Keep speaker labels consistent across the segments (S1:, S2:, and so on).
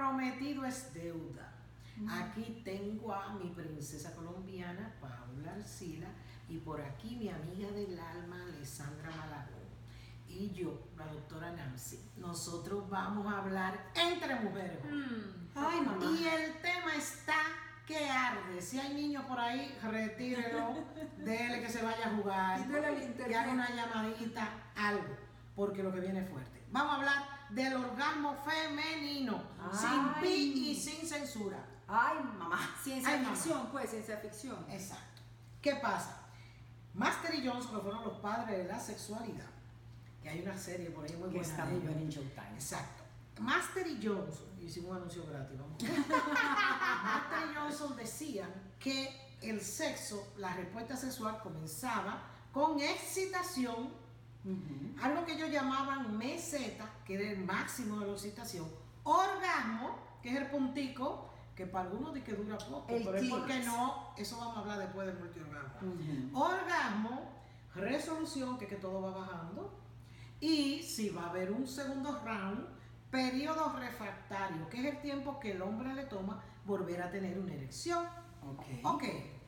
S1: prometido es deuda. Aquí tengo a mi princesa colombiana, Paula Arcila, y por aquí mi amiga del alma, Alessandra Malagón. Y yo, la doctora Nancy. Nosotros vamos a hablar entre mujeres.
S2: Ay, mamá.
S1: Y el tema está que arde. Si hay niños por ahí, retírelo, déle que se vaya a jugar, que haga una llamadita, algo, porque lo que viene es fuerte. Vamos a hablar del orgasmo femenino, sin pi y sin censura.
S2: Ay, mamá. Ciencia ficción, pues, ciencia ficción.
S1: Exacto. ¿Qué pasa? Master y Johnson, que fueron los padres de la sexualidad, que hay una serie por ahí muy buena.
S2: Que está muy buena en Showtime.
S1: Exacto. Master y Johnson, hicimos un anuncio gratis, vamos. Master y Johnson decían que el sexo, la respuesta sexual comenzaba con excitación, algo que ellos llamaban meseta, que era el máximo de la excitación, orgasmo, que es el puntico, que para algunos dice que dura poco, pero es porque no, eso vamos a hablar después del multiorgasmo. Orgasmo, resolución, que es que todo va bajando, y si va a haber un segundo round, periodo refractario, que es el tiempo que el hombre le toma volver a tener una erección. Ok.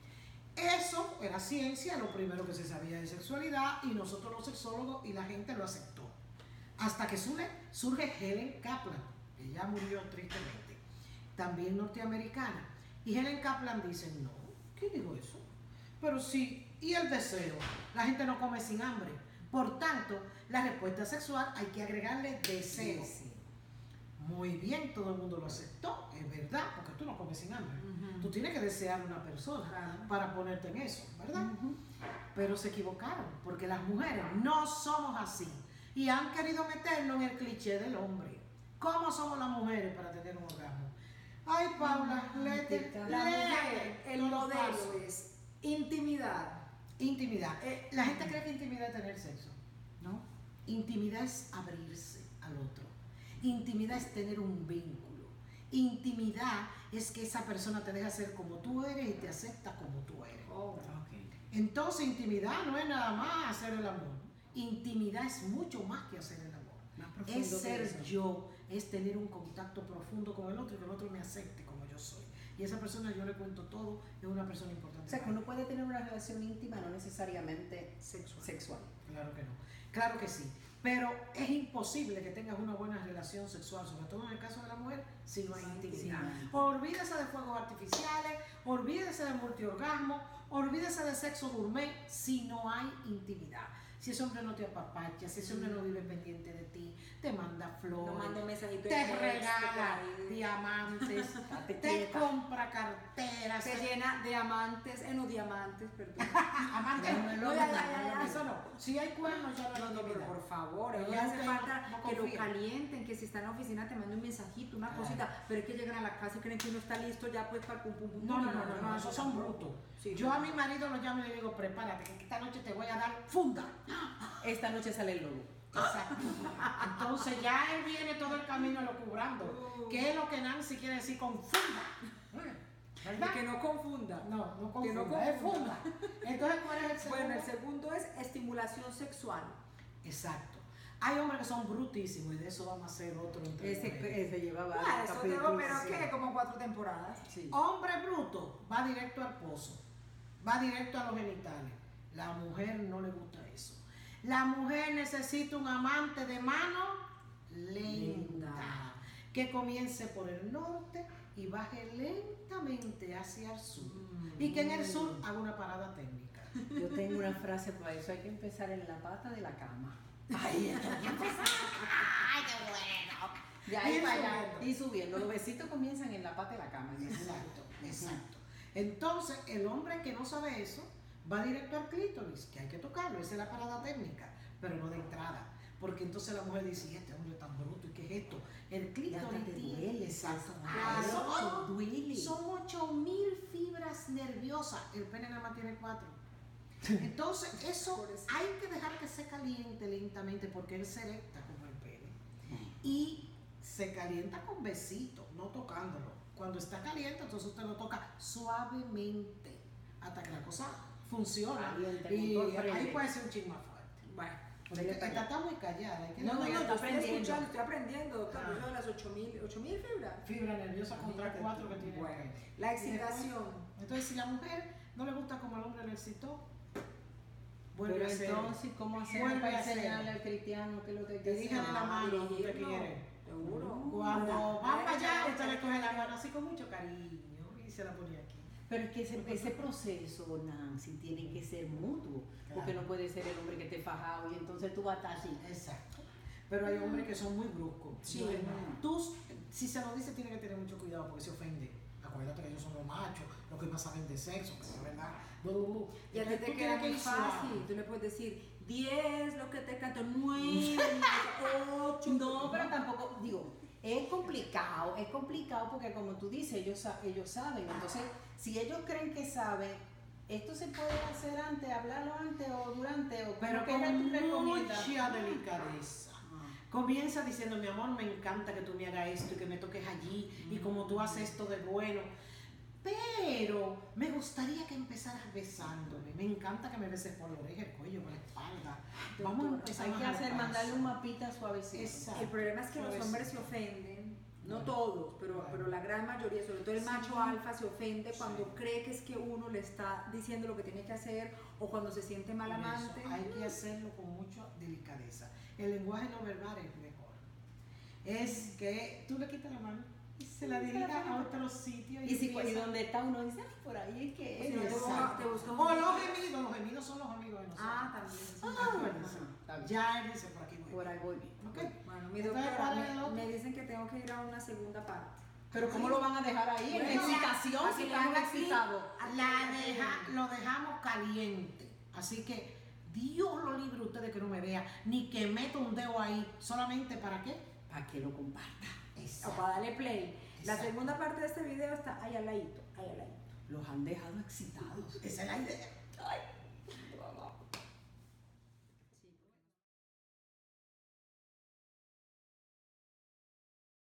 S1: Eso era ciencia, lo primero que se sabía de sexualidad, y nosotros los sexólogos y la gente lo aceptó. Hasta que surge Helen Kaplan, que ya murió tristemente, también norteamericana. Y Helen Kaplan dice, no, ¿quién dijo eso? Pero sí, y el deseo, la gente no come sin hambre. Por tanto, la respuesta sexual hay que agregarle deseo. Muy bien, todo el mundo lo aceptó, es verdad, porque tú no comes sin hambre. Tú tienes que desear a una persona para ponerte en eso, ¿verdad? Pero se equivocaron, porque las mujeres no somos así y han querido meternos en el cliché del hombre. ¿Cómo somos las mujeres para tener un orgasmo? Ay, Paula,
S2: el modelo es intimidad.
S1: Intimidad. La gente cree que intimidad es tener sexo, ¿no? Intimidad es abrirse al otro. Intimidad es tener un vínculo. Intimidad es que esa persona te deja ser como tú eres y te acepta como tú eres. Entonces, intimidad no es nada más hacer el amor. Intimidad es mucho más que hacer el amor. Es ser yo, es tener un contacto profundo con el otro y que el otro me acepte como yo soy. Y esa persona yo le cuento todo, es una persona importante.
S2: O sea, que uno puede tener una relación íntima, no necesariamente sexual.
S1: Claro que no. Claro que sí. Pero es imposible que tengas una buena relación sexual, sobre todo en el caso de la mujer, si no hay intimidad. Olvídese de fuegos artificiales, olvídese de multiorgasmo, olvídese de sexo gourmet si no hay intimidad. Si ese hombre no te apapacha, si ese hombre no vive pendiente de ti, te manda flores, te regala diamantes, te compra carteras,
S2: te llena de amantes, no diamantes, perdón.
S1: Amantes, no, eso no. Si hay cuernos, ya
S2: no, pero por favor,
S1: pero
S2: ya hace falta
S1: no
S2: que lo calienten, que si está en la oficina te mande un mensajito, una cosita, pero es que llegan a la casa y creen que uno está listo ya pues para pum pum pum.
S1: No, esos son brutos. Sí, yo a mi marido lo llamo y le digo, prepárate, que esta noche te voy a dar funda.
S2: Esta noche sale el lobo.
S1: Exacto. Entonces ya él viene todo el camino locubrando. ¿Qué es lo que Nancy quiere decir con funda? ¿Verdad?
S2: Que no confunda.
S1: No confunda. Que no confunda. Es funda. Entonces, ¿cuál es el segundo?
S2: Bueno, el segundo es estimulación sexual.
S1: Exacto. Hay hombres que son brutísimos y de eso vamos a hacer otro
S2: Ese llevaba pero ¿qué? Como 4 temporadas.
S1: Sí. Hombre bruto va directo al pozo, va directo a los genitales. La mujer no le gusta eso. La mujer necesita un amante de mano lenta, que comience por el norte y baje lentamente hacia el sur. Y que en el sur haga una parada técnica.
S2: Yo tengo una frase para eso, hay que empezar en la pata de la cama.
S1: ¡Ay, qué bueno!
S2: De ahí para allá, y subiendo. Los besitos comienzan en la pata de la cama.
S1: Exacto. Entonces, el hombre que no sabe eso va directo al clítoris, que hay que tocarlo, esa es la parada técnica, pero no de entrada. Porque entonces la mujer dice, este hombre tan bruto, ¿y qué es esto? El clítoris duele, exacto. Son 8.000 fibras nerviosas, el pene nada más tiene 4. Entonces eso hay que dejar que se caliente lentamente porque él se erecta como el pene. Y se calienta con besitos, no tocándolo. Cuando está caliente, entonces usted lo toca suavemente hasta que la cosa funciona. Y ahí puede ser un chisme más fuerte.
S2: Bueno,
S1: Está muy callada. Hay que
S2: No,
S1: dejarla.
S2: yo estoy aprendiendo, doctor. Yo de las 8.000 fibras.
S1: Fibra nerviosa contra 4 que tiene.
S2: Bueno, la excitación.
S1: Entonces, si la mujer no le gusta como el hombre le excitó, vuelve
S3: Pero
S1: a hacer.
S3: entonces, ¿cómo hacer
S1: Vuelve
S3: para
S1: a hacer.
S3: enseñarle al cristiano que lo que hay que hacer?
S1: Diríjale la mano donde usted
S2: dirigirlo.
S1: quiere.
S2: Seguro.
S1: Cuando va para allá, usted le coge la mano así con mucho cariño y se la pone aquí.
S3: Pero es que ese proceso, Nancy, tiene que ser mutuo, porque no puede ser el hombre que esté fajado y entonces tú vas a estar así.
S1: Exacto. Pero hay hombres que son muy bruscos.
S2: Sí.
S1: Tú, si se lo dice, tiene que tener mucho cuidado porque se ofende. Acuérdate que ellos son los machos, los que más saben de sexo, que es verdad.
S2: Y a ti te queda muy fácil. Tú le puedes decir 10, lo que te canto, 9, 8.
S3: No, pero tampoco, digo, es complicado porque como tú dices, ellos saben. Entonces, si ellos creen que saben, esto se puede hacer antes, hablarlo antes o durante, o
S1: Pero
S3: ¿qué
S1: con
S3: tú recomiendas?
S1: mucha delicadeza. Comienza diciendo, mi amor, me encanta que tú me hagas esto y que me toques allí y como tú haces esto de bueno. Pero me gustaría que empezaras besándome. Me encanta que me beses por la oreja, el cuello, por la espalda. Vamos a empezar
S3: Hay que
S1: a dar
S3: mandarle
S1: paso.
S3: un mapita suavecito.
S1: Exacto.
S2: El problema es que los
S1: Suavecito.
S2: hombres se ofenden, no
S1: Bueno,
S2: todos, pero,
S1: bueno.
S2: pero la gran mayoría, sobre todo el
S1: Sí.
S2: macho alfa, se ofende cuando
S1: Sí.
S2: cree que es que uno le está diciendo lo que tiene que hacer o cuando se siente mal
S1: Por eso,
S2: amante.
S1: hay que hacerlo con mucha delicadeza. El lenguaje no verbal es mejor. Es que tú le quitas la mano y se la dirijas a otro sitio.
S3: Y si
S1: empieza-
S3: donde está uno dice, "Ay, por ahí es que
S2: Si no,
S3: es".
S1: Exacto.
S2: te buscas un-
S1: O los gemidos son los amigos de nosotros.
S2: Ah, también. Sí.
S1: Acuérdense.
S3: Está bien.
S1: Ya él dice por aquí voy.
S3: Por ahí voy bien.
S1: ¿Ok?
S2: Bueno, mi
S1: Entonces,
S2: doctora,
S1: ¿cuál es el otro?
S2: me dicen que tengo que ir a una segunda parte.
S3: Pero ¿cómo lo van a dejar ahí? En
S2: Bueno,
S3: excitación,
S2: a
S3: si
S2: que le
S3: estamos
S2: haga clic.
S3: excitados.
S1: Lo dejamos caliente. Así que Dios lo libre a ustedes que no me vean, ni que meta un dedo ahí. ¿Solamente para qué?
S3: Para que lo comparta.
S2: O para darle play. La
S1: Exacto.
S2: segunda parte de este video está ahí al ladito, ahí al ladito.
S3: Los han dejado excitados.
S1: Esa es la idea.